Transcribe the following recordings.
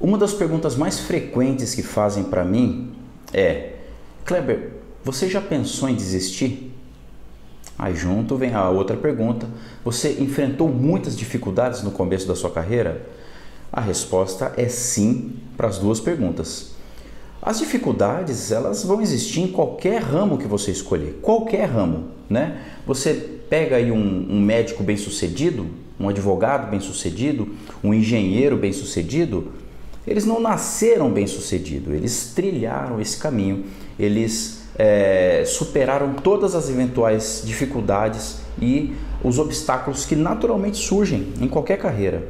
Uma das perguntas mais frequentes que fazem para mim é: Kleber, você já pensou em desistir? Aí junto vem a outra pergunta: você enfrentou muitas dificuldades no começo da sua carreira? A resposta é sim para as duas perguntas. As dificuldades, elas vão existir em qualquer ramo que você escolher, qualquer ramo, né? Você pega aí um médico bem-sucedido, um advogado bem-sucedido, um engenheiro bem-sucedido, eles não nasceram bem-sucedidos, eles trilharam esse caminho, eles superaram todas as eventuais dificuldades e os obstáculos que naturalmente surgem em qualquer carreira.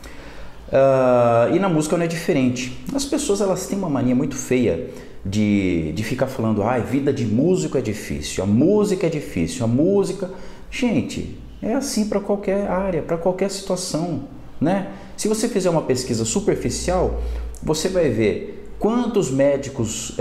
E na música não é diferente. As pessoas, elas têm uma mania muito feia de ficar falando: vida de músico é difícil, a música é difícil, a música... Gente, é assim para qualquer área, para qualquer situação, né? Se você fizer uma pesquisa superficial, você vai ver quantos médicos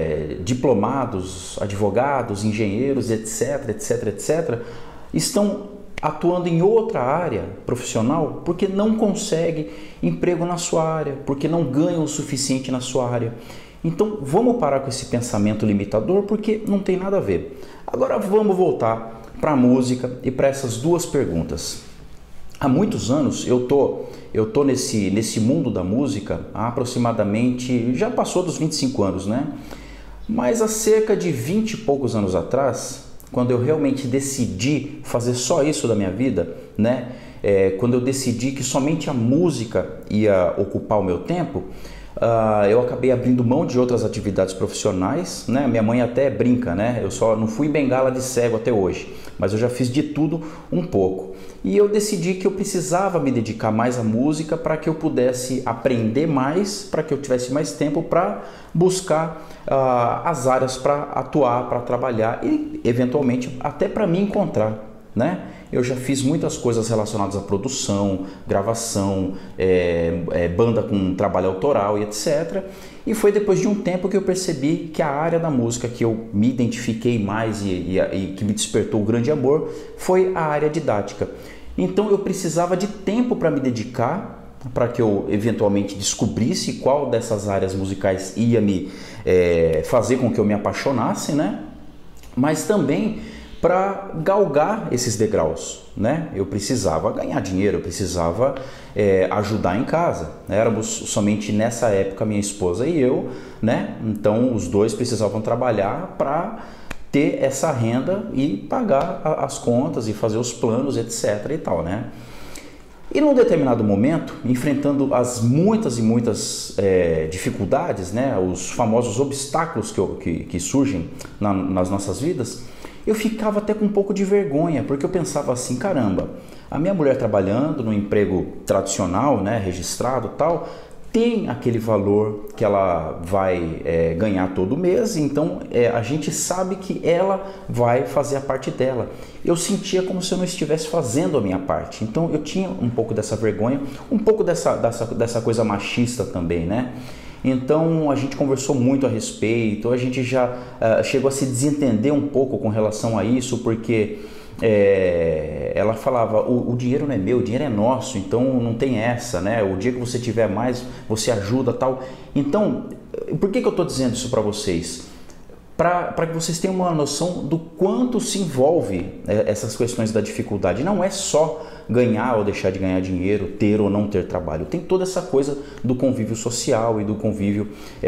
diplomados, advogados, engenheiros, etc, etc, etc, estão atuando em outra área profissional porque não consegue emprego na sua área, porque não ganham o suficiente na sua área. Então vamos parar com esse pensamento limitador, porque não tem nada a ver. Agora vamos voltar para a música e para essas duas perguntas. Há muitos anos eu tô nesse mundo da música há aproximadamente, já passou dos 25 anos, né? Mas há cerca de 20 e poucos anos atrás, quando eu realmente decidi fazer só isso da minha vida, né? Quando eu decidi que somente a música ia ocupar o meu tempo, eu acabei abrindo mão de outras atividades profissionais, né? Minha mãe até brinca, né? Eu só não fui bengala de cego até hoje, mas eu já fiz de tudo um pouco. E eu decidi que eu precisava me dedicar mais à música para que eu pudesse aprender mais, para que eu tivesse mais tempo para buscar as áreas para atuar, para trabalhar e eventualmente até para me encontrar, né? Eu já fiz muitas coisas relacionadas à produção, gravação, banda com trabalho autoral e etc. E foi depois de um tempo que eu percebi que a área da música que eu me identifiquei mais e que me despertou o grande amor foi a área didática. Então eu precisava de tempo para me dedicar, para que eu eventualmente descobrisse qual dessas áreas musicais ia me fazer com que eu me apaixonasse, né? Mas também para galgar esses degraus, né? Eu precisava ganhar dinheiro, eu precisava ajudar em casa. Éramos somente nessa época minha esposa e eu, né? Então os dois precisavam trabalhar para ter essa renda e pagar as contas e fazer os planos, etc e tal, né? E num determinado momento, enfrentando as muitas e muitas dificuldades, né? Os famosos obstáculos que surgem nas nossas vidas, eu ficava até com um pouco de vergonha, porque eu pensava assim: caramba, a minha mulher trabalhando no emprego tradicional, né, registrado e tal, tem aquele valor que ela vai ganhar todo mês, então a gente sabe que ela vai fazer a parte dela. Eu sentia como se eu não estivesse fazendo a minha parte, então eu tinha um pouco dessa vergonha, um pouco dessa coisa machista também, né? Então a gente conversou muito a respeito, a gente já chegou a se desentender um pouco com relação a isso, porque ela falava: o dinheiro não é meu, o dinheiro é nosso, então não tem essa, né? O dia que você tiver mais, você ajuda, tal. Então, por que eu estou dizendo isso para vocês? Para que vocês tenham uma noção do quanto se envolve essas questões da dificuldade. Não é só ganhar ou deixar de ganhar dinheiro, ter ou não ter trabalho. Tem toda essa coisa do convívio social e do convívio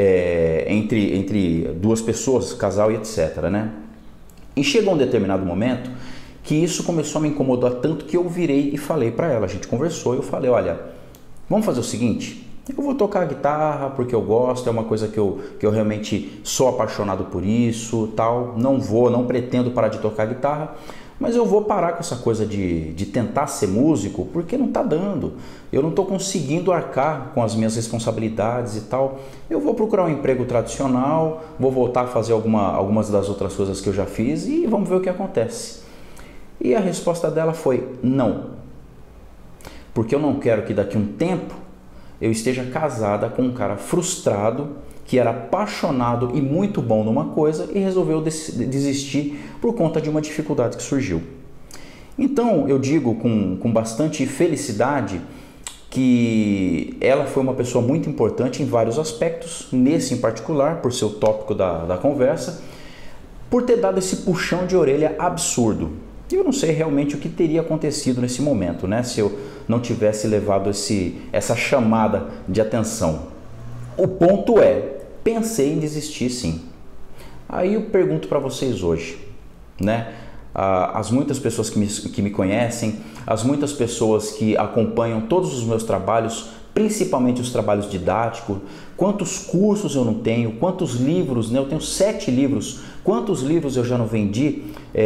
entre duas pessoas, casal e etc, né? E chegou um determinado momento que isso começou a me incomodar tanto que eu virei e falei para ela. A gente conversou e eu falei: olha, vamos fazer o seguinte... Eu vou tocar a guitarra porque eu gosto, é uma coisa que eu realmente sou apaixonado por isso, tal. Não pretendo parar de tocar guitarra, mas eu vou parar com essa coisa de tentar ser músico, porque não está dando. Eu não estou conseguindo arcar com as minhas responsabilidades e tal. Eu vou procurar um emprego tradicional, vou voltar a fazer algumas das outras coisas que eu já fiz e vamos ver o que acontece. E a resposta dela foi: não, porque eu não quero que daqui a um tempo eu esteja casada com um cara frustrado, que era apaixonado e muito bom numa coisa e resolveu desistir por conta de uma dificuldade que surgiu. Então eu digo com bastante felicidade que ela foi uma pessoa muito importante em vários aspectos, nesse em particular, por ser o tópico da conversa, por ter dado esse puxão de orelha absurdo. Eu não sei realmente o que teria acontecido nesse momento, né, se eu não tivesse levado essa chamada de atenção. O ponto é, pensei em desistir sim. Aí eu pergunto para vocês hoje, né, as muitas pessoas que me conhecem, as muitas pessoas que acompanham todos os meus trabalhos, principalmente os trabalhos didáticos, quantos cursos eu não tenho, quantos livros, né? Eu tenho 7 livros, quantos livros eu já não vendi,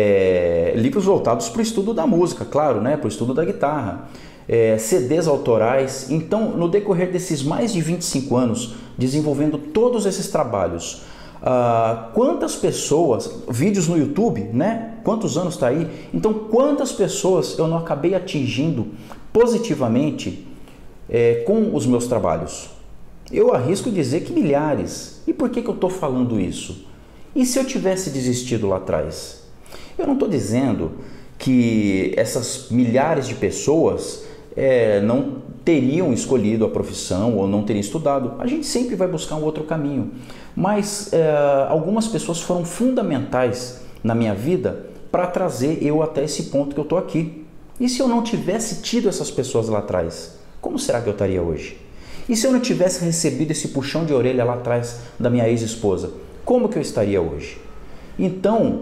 livros voltados para o estudo da música, claro, né? Para o estudo da guitarra, CDs autorais. Então, no decorrer desses mais de 25 anos, desenvolvendo todos esses trabalhos, quantas pessoas, vídeos no YouTube, né? Quantos anos está aí? Então, quantas pessoas eu não acabei atingindo positivamente com os meus trabalhos? Eu arrisco dizer que milhares. E por que eu estou falando isso? E se eu tivesse desistido lá atrás? Eu não estou dizendo que essas milhares de pessoas não teriam escolhido a profissão ou não teriam estudado. A gente sempre vai buscar um outro caminho. Mas algumas pessoas foram fundamentais na minha vida para trazer eu até esse ponto que eu estou aqui. E se eu não tivesse tido essas pessoas lá atrás, como será que eu estaria hoje? E se eu não tivesse recebido esse puxão de orelha lá atrás da minha ex-esposa, como que eu estaria hoje? Então,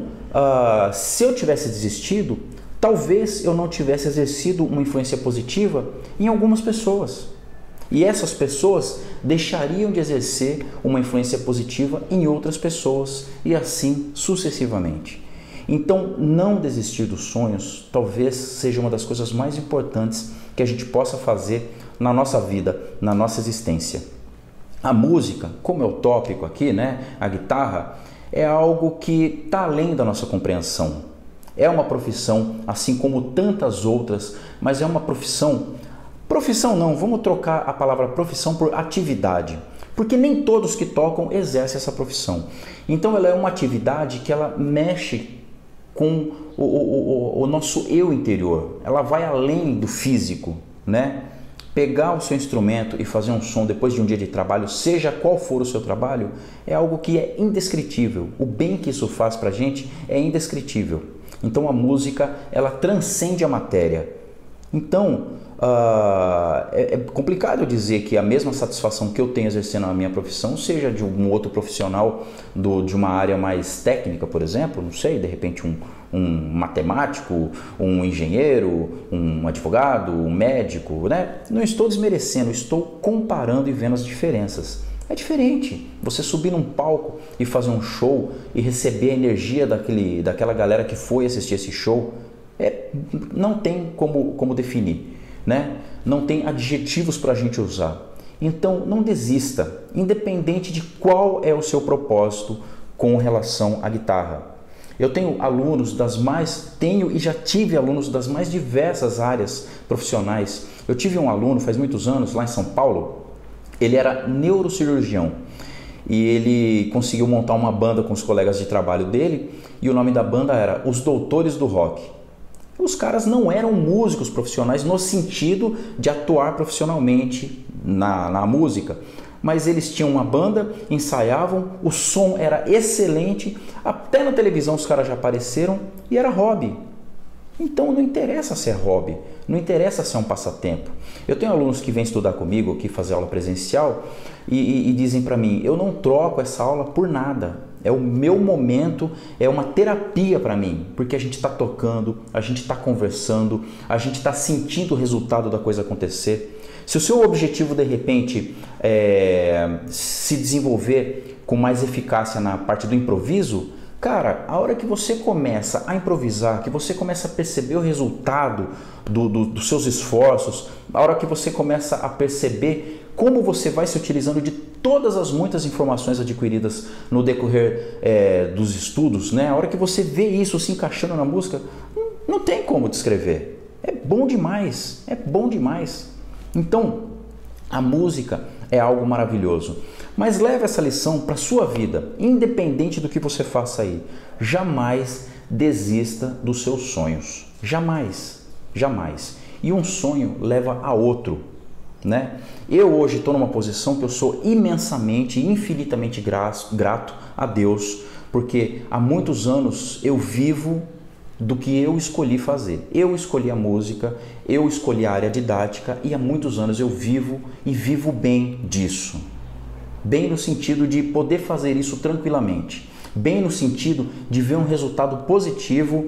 se eu tivesse desistido, talvez eu não tivesse exercido uma influência positiva em algumas pessoas. E essas pessoas deixariam de exercer uma influência positiva em outras pessoas e assim sucessivamente. Então, não desistir dos sonhos talvez seja uma das coisas mais importantes que a gente possa fazer na nossa vida, na nossa existência. A música, como é o tópico aqui, né? A guitarra, é algo que está além da nossa compreensão. É uma profissão, assim como tantas outras, mas é uma profissão não, vamos trocar a palavra profissão por atividade, porque nem todos que tocam exercem essa profissão. Então ela é uma atividade que ela mexe com o nosso eu interior, ela vai além do físico, né? Pegar o seu instrumento e fazer um som depois de um dia de trabalho, seja qual for o seu trabalho, é algo que é indescritível. O bem que isso faz pra gente é indescritível. Então a música, ela transcende a matéria. Então, é complicado dizer que a mesma satisfação que eu tenho exercendo a minha profissão seja de um outro profissional de uma área mais técnica, por exemplo, não sei, de repente um matemático, um engenheiro, um advogado, um médico, né? Não estou desmerecendo, estou comparando e vendo as diferenças. É diferente você subir num palco e fazer um show e receber a energia daquela galera que foi assistir esse show. Não tem como definir, né? Não tem adjetivos para a gente usar. Então não desista, independente de qual é o seu propósito com relação à guitarra. Eu tenho alunos e já tive alunos das mais diversas áreas profissionais. Eu tive um aluno faz muitos anos lá em São Paulo, ele era neurocirurgião e ele conseguiu montar uma banda com os colegas de trabalho dele e o nome da banda era Os Doutores do Rock. Os caras não eram músicos profissionais no sentido de atuar profissionalmente na música, mas eles tinham uma banda, ensaiavam, o som era excelente, até na televisão os caras já apareceram e era hobby. Então não interessa ser hobby, não interessa ser um passatempo. Eu tenho alunos que vêm estudar comigo, aqui fazer aula presencial e dizem para mim, eu não troco essa aula por nada. É o meu momento, é uma terapia para mim, porque a gente está tocando, a gente está conversando, a gente está sentindo o resultado da coisa acontecer. Se o seu objetivo de repente é se desenvolver com mais eficácia na parte do improviso, cara, a hora que você começa a improvisar, que você começa a perceber o resultado dos seus esforços, a hora que você começa a perceber como você vai se utilizando de todas as muitas informações adquiridas no decorrer dos estudos, né? A hora que você vê isso se encaixando na música, não tem como descrever. É bom demais, é bom demais. Então, a música é algo maravilhoso. Mas leve essa lição para a sua vida, independente do que você faça aí. Jamais desista dos seus sonhos. Jamais, jamais. E um sonho leva a outro. né? Eu hoje estou numa posição que eu sou imensamente, infinitamente grato a Deus, porque há muitos anos eu vivo do que eu escolhi fazer. Eu escolhi a música, eu escolhi a área didática e há muitos anos eu vivo e vivo bem disso. Bem no sentido de poder fazer isso tranquilamente. Bem no sentido de ver um resultado positivo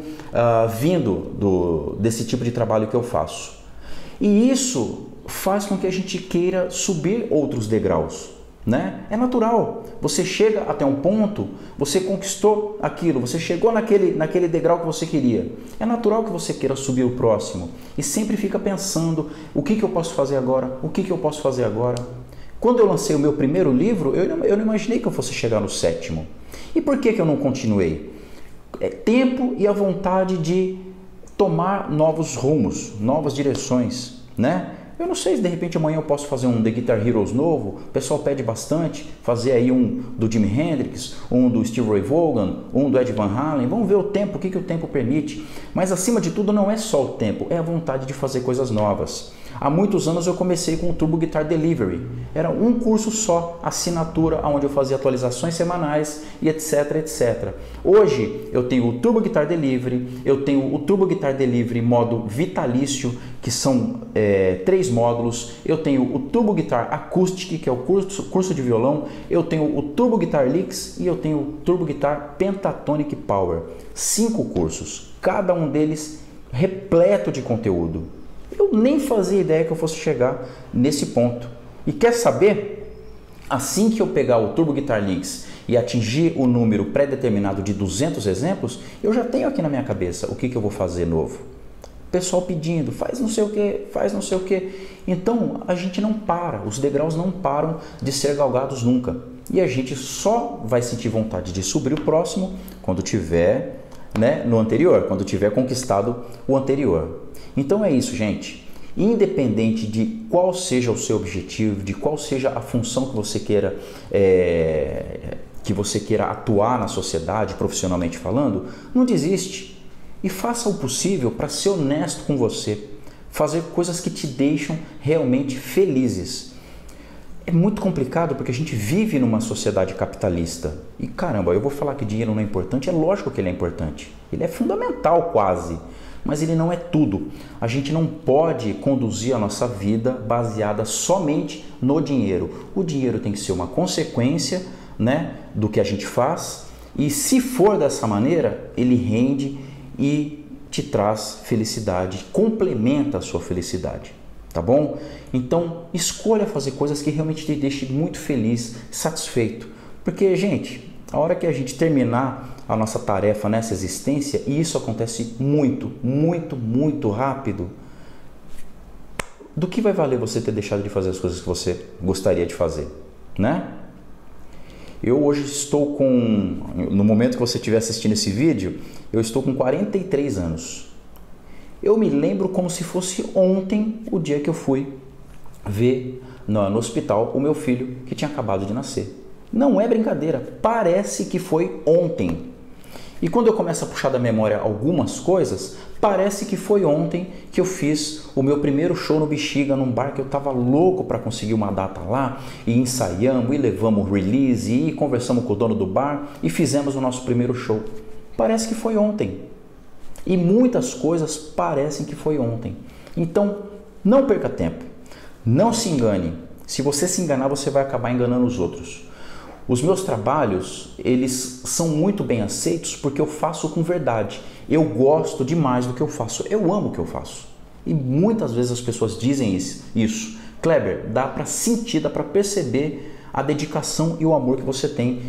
vindo desse tipo de trabalho que eu faço. E isso faz com que a gente queira subir outros degraus, né? É natural. Você chega até um ponto, você conquistou aquilo, você chegou naquele degrau que você queria. É natural que você queira subir o próximo e sempre fica pensando, o que eu posso fazer agora? O que eu posso fazer agora? Quando eu lancei o meu primeiro livro, eu não imaginei que eu fosse chegar no 7º. E por que eu não continuei? Tempo e a vontade de tomar novos rumos, novas direções, né? Eu não sei se de repente amanhã eu posso fazer um The Guitar Heroes novo, o pessoal pede bastante, fazer aí um do Jimi Hendrix, um do Steve Ray Vaughan, um do Ed Van Halen, vamos ver o tempo, o que o tempo permite. Mas acima de tudo não é só o tempo, é a vontade de fazer coisas novas. Há muitos anos eu comecei com o Turbo Guitar Delivery, era um curso só, assinatura, onde eu fazia atualizações semanais e etc, etc. Hoje eu tenho o Turbo Guitar Delivery, eu tenho o Turbo Guitar Delivery modo vitalício, que são 3 módulos, eu tenho o Turbo Guitar Acoustic, que é o curso de violão, eu tenho o Turbo Guitar Licks e eu tenho o Turbo Guitar Pentatonic Power. 5 cursos, cada um deles repleto de conteúdo. Eu nem fazia ideia que eu fosse chegar nesse ponto. E quer saber? Assim que eu pegar o Turbo Guitar Licks e atingir o número pré-determinado de 200 exemplos, eu já tenho aqui na minha cabeça o que eu vou fazer novo. Pessoal pedindo, faz não sei o que, faz não sei o que. Então a gente não para, os degraus não param de ser galgados nunca. E a gente só vai sentir vontade de subir o próximo quando tiver, né, no anterior, quando tiver conquistado o anterior. Então é isso, gente. Independente de qual seja o seu objetivo, de qual seja a função que você queira atuar na sociedade, profissionalmente falando, não desiste. E faça o possível para ser honesto com você, fazer coisas que te deixam realmente felizes. É muito complicado porque a gente vive numa sociedade capitalista. E caramba, eu vou falar que dinheiro não é importante, é lógico que ele é importante. Ele é fundamental quase, mas ele não é tudo. A gente não pode conduzir a nossa vida baseada somente no dinheiro. O dinheiro tem que ser uma consequência, né, do que a gente faz. E se for dessa maneira, ele rende e te traz felicidade, complementa a sua felicidade, tá bom? Então, escolha fazer coisas que realmente te deixem muito feliz, satisfeito. Porque, gente, a hora que a gente terminar a nossa tarefa nessa existência, e isso acontece muito, muito, muito rápido, do que vai valer você ter deixado de fazer as coisas que você gostaria de fazer, né? Eu hoje estou no momento que você estiver assistindo esse vídeo, eu estou com 43 anos. Eu me lembro como se fosse ontem o dia que eu fui ver no hospital o meu filho que tinha acabado de nascer. Não é brincadeira, parece que foi ontem. E quando eu começo a puxar da memória algumas coisas, parece que foi ontem que eu fiz o meu primeiro show no Bexiga, num bar que eu estava louco para conseguir uma data lá, e ensaiamos, e levamos o release, e conversamos com o dono do bar, e fizemos o nosso primeiro show. Parece que foi ontem. E muitas coisas parecem que foi ontem. Então, não perca tempo. Não se engane. Se você se enganar, você vai acabar enganando os outros. Os meus trabalhos, eles são muito bem aceitos porque eu faço com verdade. Eu gosto demais do que eu faço. Eu amo o que eu faço. E muitas vezes as pessoas dizem isso. Kleber, dá para sentir, dá para perceber a dedicação e o amor que você tem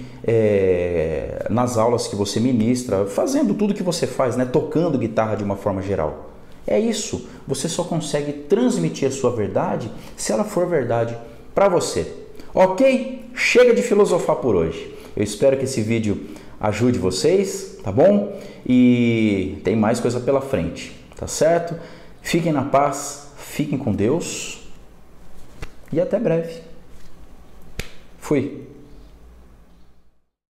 nas aulas que você ministra, fazendo tudo que você faz, né? Tocando guitarra de uma forma geral. É isso. Você só consegue transmitir a sua verdade se ela for verdade para você. Ok? Chega de filosofar por hoje. Eu espero que esse vídeo ajude vocês, tá bom? E tem mais coisa pela frente, tá certo? Fiquem na paz, fiquem com Deus e até breve. Fui.